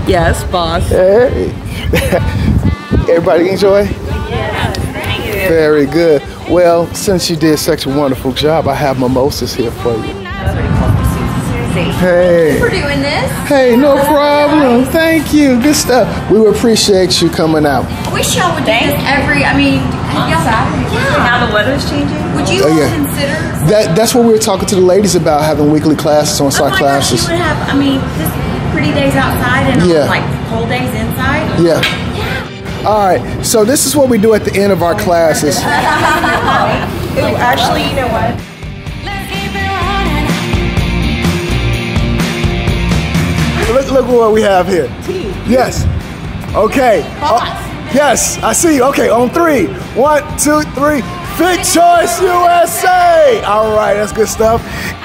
Yes, boss. Hey. Everybody enjoy? Yes, thank you. Very good. Well, since you did such a wonderful job, I have mimosas here for you. Hey. Thanks for doing this. Hey, no problem. Thank you. Good stuff. We would appreciate you coming out. I wish y'all would do this Now the weather's changing. Would you consider? That's what we were talking to the ladies about, having weekly classes, on-site classes. You would have, this pretty days outside and like whole days inside. Yeah. All right. So this is what we do at the end of our classes. Actually, you know what? Look what we have here. Yes. Okay. Yes, I see you. Okay, on 3. 1, 2, 3. Fit Choice USA. All right, that's good stuff.